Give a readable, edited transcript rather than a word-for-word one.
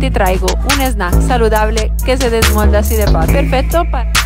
te traigo un snack saludable que se desmolda así de fácil. Perfecto para